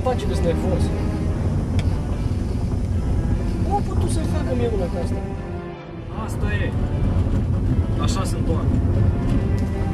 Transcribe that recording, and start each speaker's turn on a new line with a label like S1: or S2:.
S1: face de nervos? Cum a putut să-i facă mie una ca asta?
S2: Asta e. Așa sunt oameni.